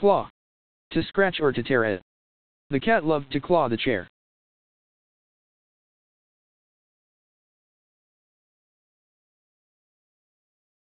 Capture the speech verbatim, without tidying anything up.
Claw. To scratch or to tear it. The cat loved to claw the chair.